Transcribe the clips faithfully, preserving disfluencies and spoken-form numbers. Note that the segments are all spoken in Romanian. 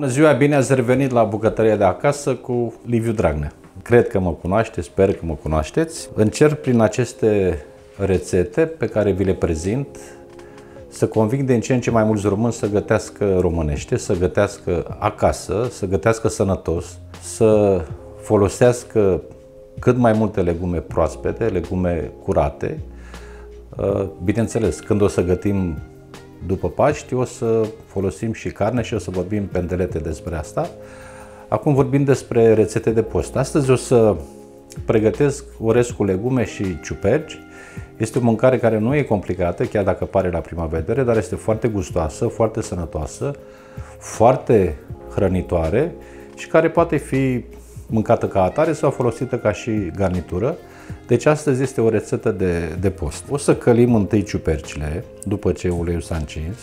Bună ziua, bine ați revenit la Bucătăria de acasă cu Liviu Dragnea. Cred că mă cunoașteți, sper că mă cunoașteți. Încerc prin aceste rețete pe care vi le prezint să conving din ce în ce mai mulți români să gătească românește, să gătească acasă, să gătească sănătos, să folosească cât mai multe legume proaspete, legume curate. Bineînțeles, când o să gătim după Paști, o să folosim și carne și o să vorbim pendelete despre asta. Acum vorbim despre rețete de post. Astăzi o să pregătesc orez cu legume și ciuperci. Este o mâncare care nu e complicată, chiar dacă pare la prima vedere, dar este foarte gustoasă, foarte sănătoasă, foarte hrănitoare și care poate fi mâncată ca atare sau folosită ca și garnitură. Deci astăzi este o rețetă de, de post. O să călim întâi ciupercile, după ce uleiul s-a încins.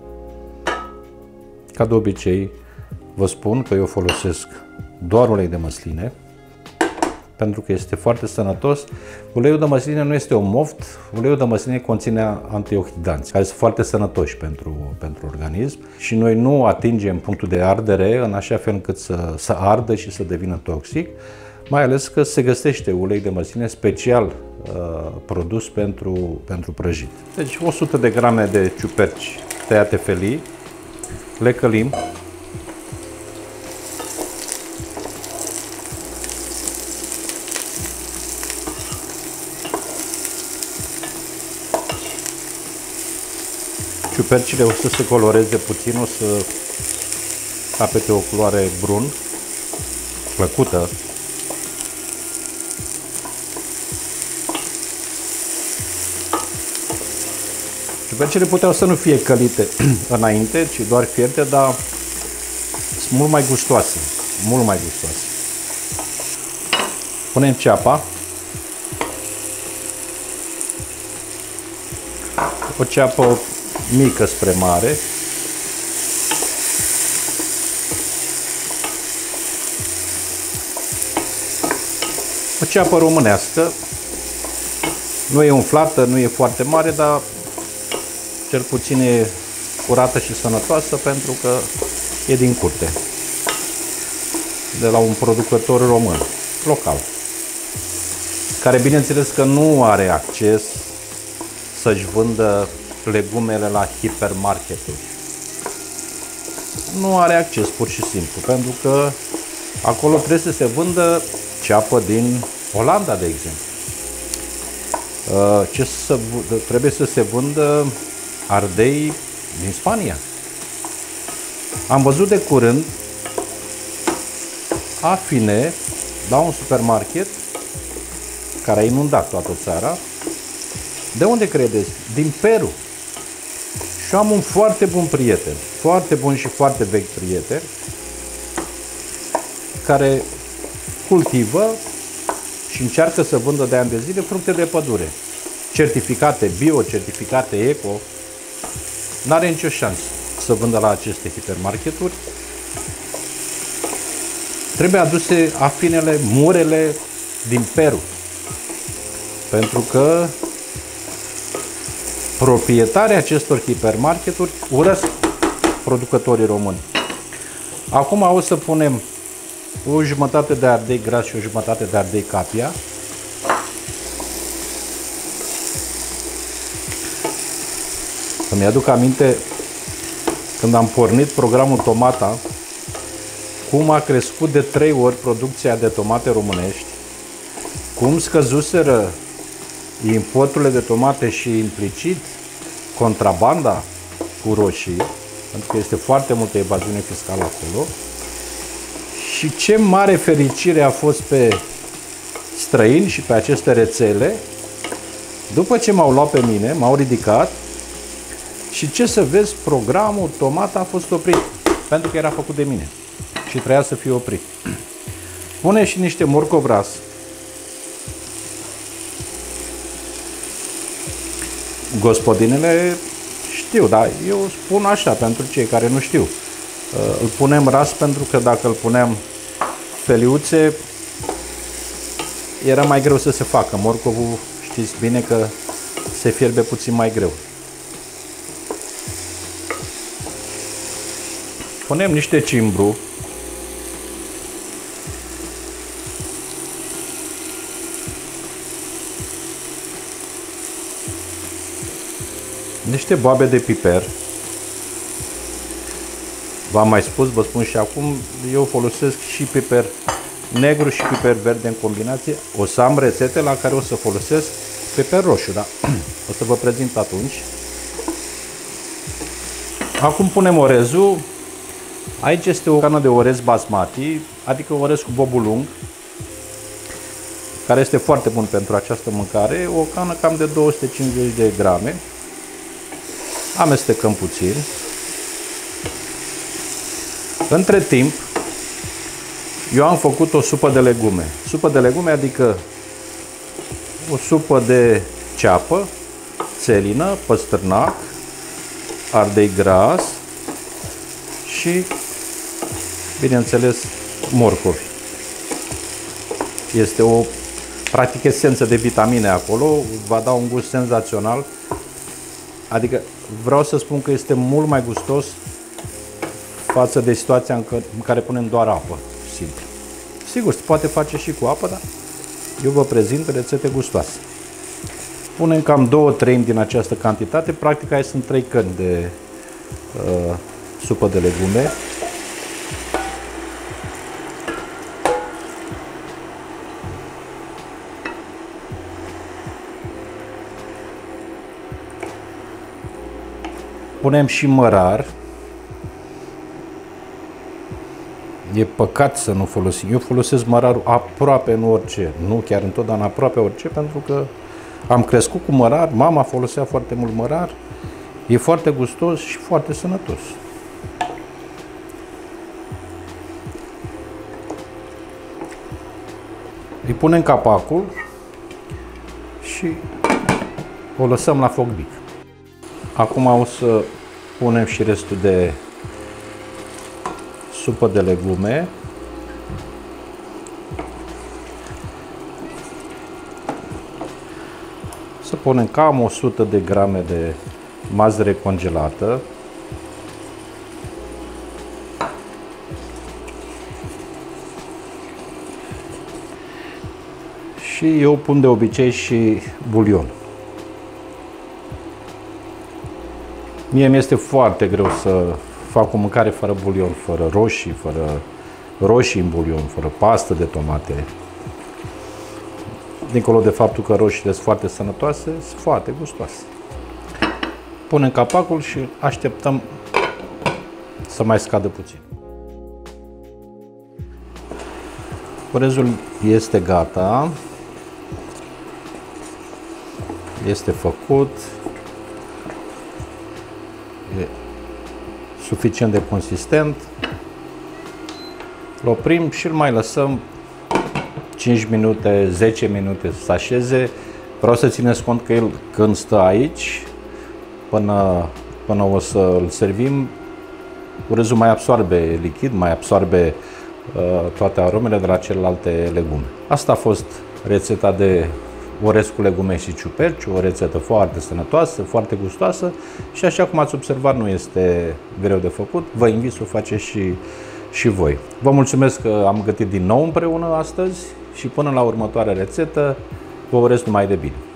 Ca de obicei, vă spun că eu folosesc doar ulei de măsline, pentru că este foarte sănătos. Uleiul de măsline nu este un moft, uleiul de măsline conține antioxidanți, care sunt foarte sănătoși pentru, pentru organism și noi nu atingem punctul de ardere în așa fel încât să, să ardă și să devină toxic, mai ales că se găsește ulei de măsline special uh, produs pentru, pentru prăjit. Deci o sută de grame de ciuperci tăiate felii, le călim. Ciupercile o să se coloreze puțin, o să capete o culoare brun, plăcută. Ciupercile puteau să nu fie călite înainte, ci doar fierte, dar sunt mult mai gustoase, mult mai gustoase. Punem ceapa. O ceapă mică spre mare. O ceapă românească. Nu e umflată, nu e foarte mare, dar cel puțin e curată și sănătoasă pentru că e din curte. De la un producător român, local. Care bineînțeles că nu are acces să-și vândă legumele la hipermarketuri. Nu are acces, pur și simplu, pentru că acolo trebuie să se vândă ceapă din Olanda, de exemplu. Ce să, trebuie să se vândă ardei din Spania. Am văzut de curând afine la un supermarket care a inundat toată țara. De unde credeți? Din Peru. Și am un foarte bun prieten, foarte bun și foarte vechi prieten, care cultivă și încearcă să vândă de ani de zile fructe de pădure. Certificate bio, certificate eco. N-are nicio șansă să vândă la aceste hipermarketuri. Trebuie aduse afinele, murele din Peru. Pentru că proprietarii acestor hipermarketuri urăsc producătorii români. Acum o să punem o jumătate de ardei gras și o jumătate de ardei capia. Îmi aduc aminte când am pornit programul Tomata, cum a crescut de trei ori producția de tomate românești, cum scăzuseră importurile de tomate și implicit contrabanda cu roșii, pentru că este foarte multă evaziune fiscală acolo. Și ce mare fericire a fost pe străini și pe aceste rețele, după ce m-au luat pe mine, m-au ridicat și ce să vezi, programul Tomata a fost oprit, pentru că era făcut de mine și trebuia să fie oprit. Pune și niște morcov ras. Gospodinele știu, dar eu spun așa pentru cei care nu știu. Îl punem ras pentru că dacă îl puneam feliuțe, era mai greu să se facă. Morcovul știți bine că se fierbe puțin mai greu. Punem niște cimbru. Niște boabe de piper. V-am mai spus, vă spun și acum, eu folosesc și piper negru și piper verde în combinație. O să am rețete la care o să folosesc piper roșu, da? O să vă prezint atunci. Acum punem orezul. Aici este o cană de orez basmati, adică orez cu bobul lung, care este foarte bun pentru această mâncare. O cană cam de două sute cincizeci de grame. Amestecăm puțin. Între timp, eu am făcut o supă de legume. Supă de legume, adică o supă de ceapă, țelină, păstârnac, ardei gras și, bineînțeles, morcovi. Este o, practic, esență de vitamine acolo, va da un gust senzațional. Adică vreau să spun că este mult mai gustos față de situația în care, în care punem doar apă simplă. Sigur, se poate face și cu apă, dar eu vă prezint rețete gustoase. Punem cam două treimi din această cantitate, practic aici sunt trei căni de uh, supă de legume. Punem și mărar. E păcat să nu folosim. Eu folosesc mărarul aproape în orice, nu chiar întotdeauna, aproape orice, pentru că am crescut cu mărar, mama folosea foarte mult mărar, e foarte gustos și foarte sănătos. Îi punem capacul și o lăsăm la foc mic. Acum o să punem și restul de supă de legume. Să punem cam o sută de grame de mazăre congelată. Și eu pun de obicei și bulion. Mie mi este foarte greu să fac o mâncare fără bulion, fără roșii, fără roșii în bulion, fără pastă de tomate. Dincolo de faptul că roșiile sunt foarte sănătoase, sunt foarte gustoase. Punem capacul și așteptăm să mai scadă puțin. Orezul este gata. Este făcut. E suficient de consistent. Îl oprim și îl mai lăsăm cinci minute, zece minute să se așeze. Vreau să țineți cont că el, când stă aici, până, până o să îl servim, orezul mai absorbe lichid, mai absorbe uh, toate aromele de la celelalte legume. Asta a fost rețeta de orez cu legume și ciuperci, o rețetă foarte sănătoasă, foarte gustoasă și, așa cum ați observat, nu este greu de făcut. Vă invit să o faceți și, și voi. Vă mulțumesc că am gătit din nou împreună astăzi și până la următoarea rețetă vă urez numai de bine.